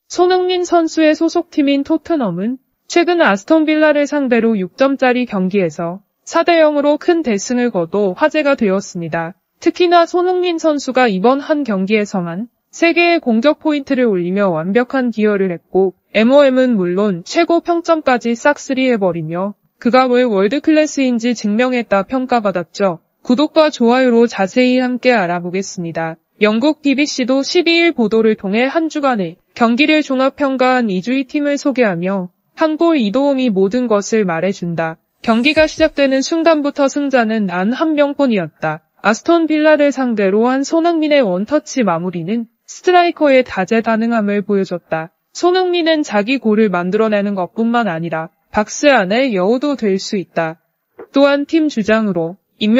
손흥민 선수의 소속팀인 토트넘은 최근 아스톤 빌라를 상대로 6점짜리 경기에서 4대0으로 큰 대승을 거둬 화제가 되었습니다. 특히나 손흥민 선수가 이번 한 경기에서만 3개의 공격 포인트를 올리며 완벽한 기여를 했고 MOM은 물론 최고 평점까지 싹쓸이 해버리며 그가 왜 월드클래스인지 증명했다 평가받았죠. 구독과 좋아요로 자세히 함께 알아보겠습니다. 영국 BBC도 12일 보도를 통해 한 주간의 경기를 종합평가한 2주의 팀을 소개하며 한 골 2도움이 모든 것을 말해준다. 경기가 시작되는 순간부터 승자는 단 한 명뿐이었다. 아스톤 빌라를 상대로 한 손흥민의 원터치 마무리는 스트라이커의 다재다능함을 보여줬다. 손흥민은 자기 골을 만들어내는 것뿐만 아니라 박스 안의 여우도 될 수 있다. 또한 팀 주장으로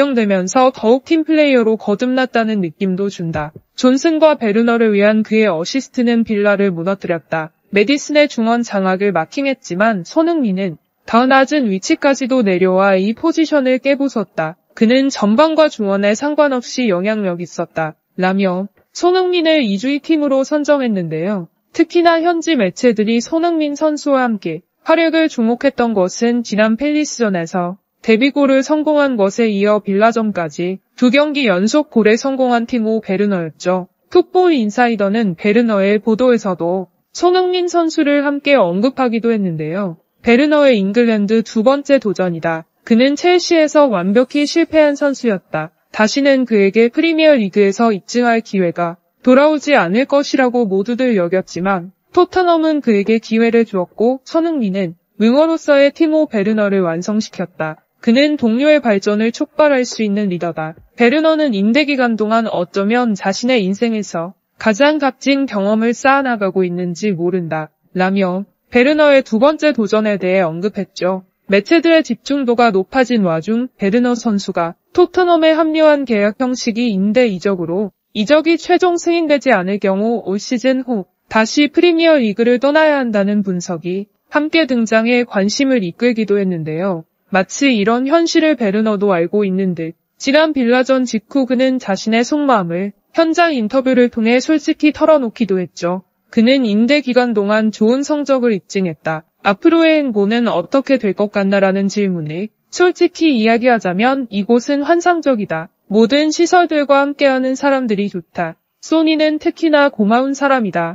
임명되면서 더욱 팀플레이어로 거듭났다는 느낌도 준다. 존슨과 베르너를 위한 그의 어시스트는 빌라를 무너뜨렸다. 메디슨의 중원 장악을 마킹했지만 손흥민은 더 낮은 위치까지도 내려와 이 포지션을 깨부쉈다. 그는 전방과 중원에 상관없이 영향력 있었다. 라며 손흥민을 2주의 팀으로 선정했는데요. 특히나 현지 매체들이 손흥민 선수와 함께 활약을 주목했던 것은 지난 팰리스전에서 데뷔골을 성공한 것에 이어 빌라전까지 2경기 연속 골에 성공한 티모 베르너였죠. 풋볼 인사이더는 베르너의 보도에서도 손흥민 선수를 함께 언급하기도 했는데요. 베르너의 잉글랜드 두 번째 도전이다. 그는 첼시에서 완벽히 실패한 선수였다. 다시는 그에게 프리미어 리그에서 입증할 기회가 돌아오지 않을 것이라고 모두들 여겼지만 토트넘은 그에게 기회를 주었고 손흥민은 윙어로서의 티모 베르너를 완성시켰다. 그는 동료의 발전을 촉발할 수 있는 리더다. 베르너는 임대 기간 동안 어쩌면 자신의 인생에서 가장 값진 경험을 쌓아나가고 있는지 모른다. 라며 베르너의 두 번째 도전에 대해 언급했죠. 매체들의 집중도가 높아진 와중 베르너 선수가 토트넘에 합류한 계약 형식이 임대 이적으로 이적이 최종 승인되지 않을 경우 올 시즌 후 다시 프리미어 리그를 떠나야 한다는 분석이 함께 등장해 관심을 이끌기도 했는데요. 마치 이런 현실을 베르너도 알고 있는 듯 지난 빌라전 직후 그는 자신의 속마음을 현장 인터뷰를 통해 솔직히 털어놓기도 했죠. 그는 임대 기간 동안 좋은 성적을 입증했다. 앞으로의 행보는 어떻게 될 것 같나라는 질문에 솔직히 이야기하자면 이곳은 환상적이다. 모든 시설들과 함께하는 사람들이 좋다. 소니는 특히나 고마운 사람이다.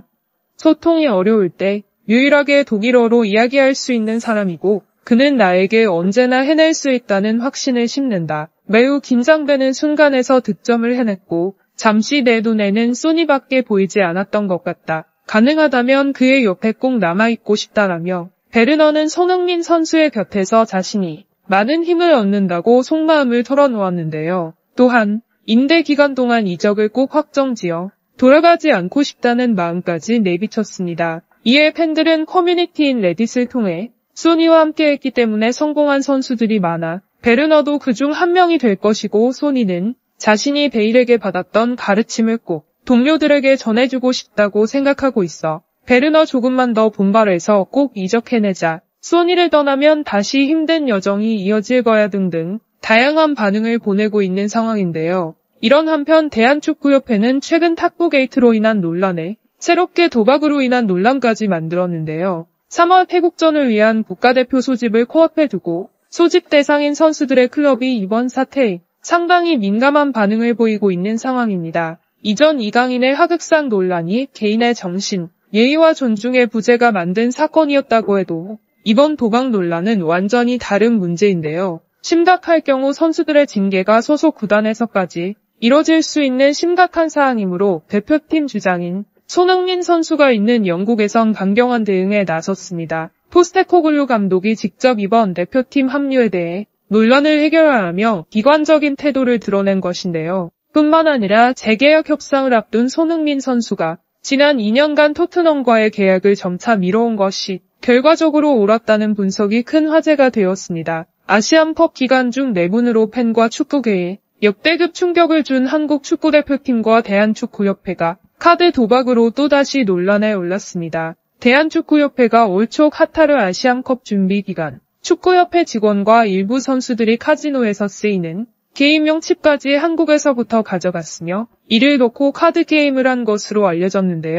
소통이 어려울 때 유일하게 독일어로 이야기할 수 있는 사람이고 그는 나에게 언제나 해낼 수 있다는 확신을 심는다. 매우 긴장되는 순간에서 득점을 해냈고 잠시 내 눈에는 소니밖에 보이지 않았던 것 같다. 가능하다면 그의 옆에 꼭 남아있고 싶다라며 베르너는 손흥민 선수의 곁에서 자신이 많은 힘을 얻는다고 속마음을 털어놓았는데요. 또한 임대 기간 동안 이적을 꼭 확정지어 돌아가지 않고 싶다는 마음까지 내비쳤습니다. 이에 팬들은 커뮤니티인 레딧을 통해 소니와 함께했기 때문에 성공한 선수들이 많아 베르너도 그중 한 명이 될 것이고 소니는 자신이 베일에게 받았던 가르침을 꼭 동료들에게 전해주고 싶다고 생각하고 있어. 베르너 조금만 더 분발해서 꼭 이적해내자. 소니를 떠나면 다시 힘든 여정이 이어질 거야 등등 다양한 반응을 보내고 있는 상황인데요. 이런 한편 대한축구협회는 최근 탁구 게이트로 인한 논란에 새롭게 도박으로 인한 논란까지 만들었는데요. 3월 태국전을 위한 국가대표 소집을 코앞에 두고 소집 대상인 선수들의 클럽이 이번 사태에 상당히 민감한 반응을 보이고 있는 상황입니다. 이전 이강인의 하극상 논란이 개인의 정신, 예의와 존중의 부재가 만든 사건이었다고 해도 이번 도박 논란은 완전히 다른 문제인데요. 심각할 경우 선수들의 징계가 소속 구단에서까지 이뤄질 수 있는 심각한 사안이므로 대표팀 주장인 손흥민 선수가 있는 영국에선 강경한 대응에 나섰습니다. 포스테코글루 감독이 직접 이번 대표팀 합류에 대해 논란을 해결하며 비관적인 태도를 드러낸 것인데요. 뿐만 아니라 재계약 협상을 앞둔 손흥민 선수가 지난 2년간 토트넘과의 계약을 점차 미뤄온 것이 결과적으로 옳았다는 분석이 큰 화제가 되었습니다. 아시안컵 기간 중 내분으로 팬과 축구계에 역대급 충격을 준 한국 축구대표팀과 대한축구협회가 카드 도박으로 또다시 논란에 올랐습니다. 대한축구협회가 올 초 카타르 아시안컵 준비 기간 축구협회 직원과 일부 선수들이 카지노에서 쓰이는 게임용 칩까지 한국에서부터 가져갔으며 이를 놓고 카드 게임을 한 것으로 알려졌는데요.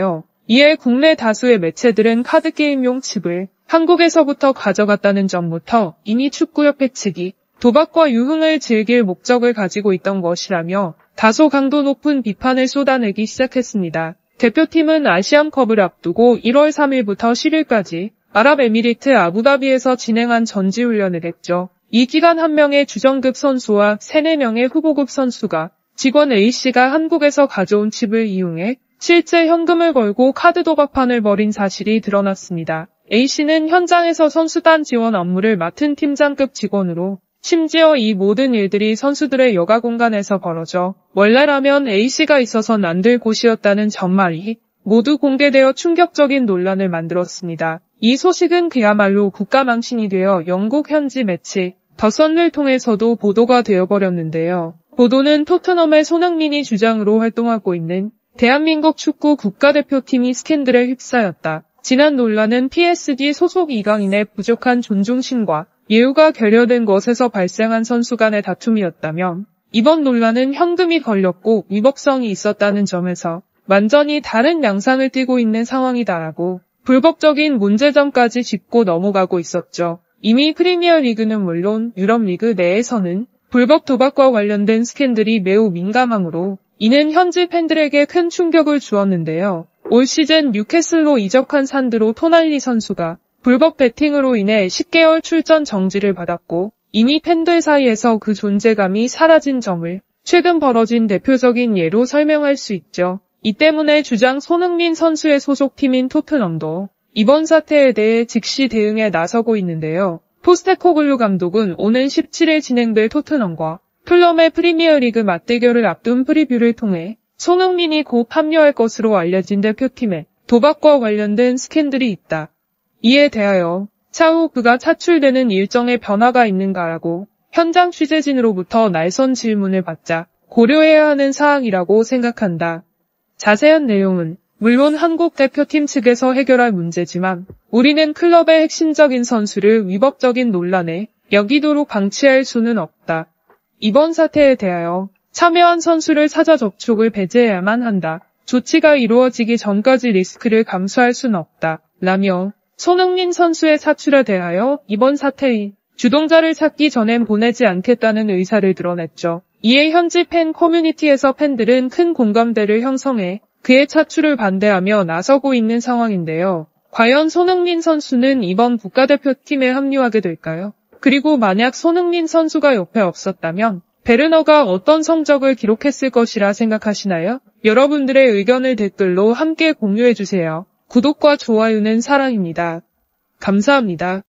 이에 국내 다수의 매체들은 카드게임용 칩을 한국에서부터 가져갔다는 점부터 이미 축구협회 측이 도박과 유흥을 즐길 목적을 가지고 있던 것이라며 다소 강도 높은 비판을 쏟아내기 시작했습니다. 대표팀은 아시안컵을 앞두고 1월 3일부터 10일까지 아랍에미리트 아부다비에서 진행한 전지훈련을 했죠. 이 기간 한 명의 주전급 선수와 3, 4명의 후보급 선수가 직원 A씨가 한국에서 가져온 칩을 이용해 실제 현금을 걸고 카드 도박판을 벌인 사실이 드러났습니다. A씨는 현장에서 선수단 지원 업무를 맡은 팀장급 직원으로 심지어 이 모든 일들이 선수들의 여가 공간에서 벌어져 원래라면 A씨가 있어선 안 될 곳이었다는 전말이 모두 공개되어 충격적인 논란을 만들었습니다. 이 소식은 그야말로 국가망신이 되어 영국 현지 매체 더 선을 통해서도 보도가 되어버렸는데요. 보도는 토트넘의 손흥민이 주장으로 활동하고 있는 대한민국 축구 국가대표팀이 스캔들에 휩싸였다. 지난 논란은 PSG 소속 이강인의 부족한 존중심과 예우가 결여된 것에서 발생한 선수 간의 다툼이었다면 이번 논란은 현금이 걸렸고 위법성이 있었다는 점에서 완전히 다른 양상을 띠고 있는 상황이다라고 불법적인 문제점까지 짚고 넘어가고 있었죠. 이미 프리미어리그는 물론 유럽리그 내에서는 불법 도박과 관련된 스캔들이 매우 민감하므로 이는 현지 팬들에게 큰 충격을 주었는데요. 올 시즌 뉴캐슬로 이적한 산드로 토날리 선수가 불법 베팅으로 인해 10개월 출전 정지를 받았고 이미 팬들 사이에서 그 존재감이 사라진 점을 최근 벌어진 대표적인 예로 설명할 수 있죠. 이 때문에 주장 손흥민 선수의 소속팀인 토트넘도 이번 사태에 대해 즉시 대응에 나서고 있는데요. 포스테코글루 감독은 오는 17일 진행될 토트넘과 풀럼의 프리미어리그 맞대결을 앞둔 프리뷰를 통해 손흥민이 곧 합류할 것으로 알려진 대표팀에 도박과 관련된 스캔들이 있다. 이에 대하여 차후 그가 차출되는 일정에 변화가 있는가라고 현장 취재진으로부터 날선 질문을 받자 고려해야 하는 사항이라고 생각한다. 자세한 내용은 물론 한국 대표팀 측에서 해결할 문제지만 우리는 클럽의 핵심적인 선수를 위법적인 논란에 여기도록 방치할 수는 없다. 이번 사태에 대하여 참여한 선수를 찾아 접촉을 배제해야만 한다. 조치가 이루어지기 전까지 리스크를 감수할 수는 없다. 라며 손흥민 선수의 사출에 대하여 이번 사태의 주동자를 찾기 전엔 보내지 않겠다는 의사를 드러냈죠. 이에 현지 팬 커뮤니티에서 팬들은 큰 공감대를 형성해 그의 차출을 반대하며 나서고 있는 상황인데요. 과연 손흥민 선수는 이번 국가대표팀에 합류하게 될까요? 그리고 만약 손흥민 선수가 옆에 없었다면 베르너가 어떤 성적을 기록했을 것이라 생각하시나요? 여러분들의 의견을 댓글로 함께 공유해주세요. 구독과 좋아요는 사랑입니다. 감사합니다.